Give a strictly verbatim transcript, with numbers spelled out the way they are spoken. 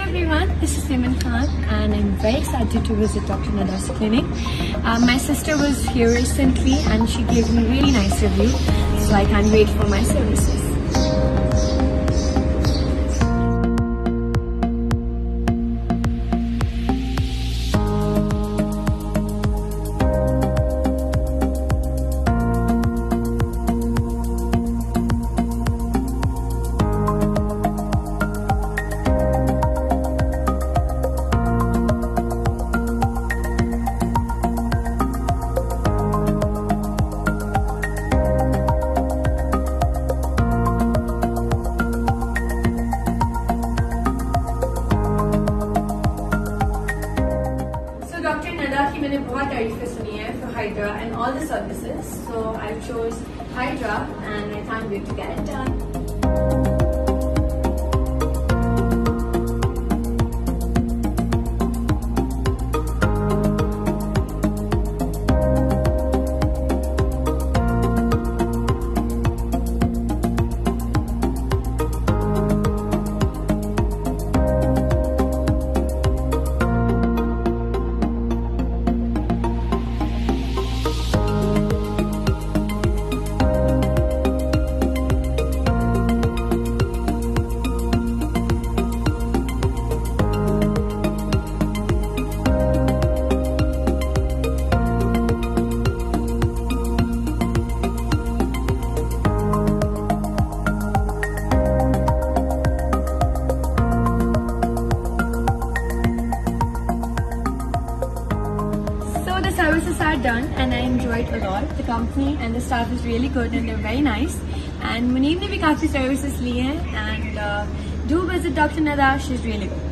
everyone, this is Aiman and I'm very excited to visit Doctor Nada's clinic. Uh, my sister was here recently and she gave me a really nice review, so I can't wait for my services. Doctor Nada की मैंने बहुत तारीफें सुनी है for Hydra and all the services, so I chose Hydra and I can't wait to get it done. The services are done and I enjoyed a lot. The company and the staff is really good and they're very nice. And Muneeb ne bhi काफी services लिए हैं and uh, do visit Doctor Nada. She's really good.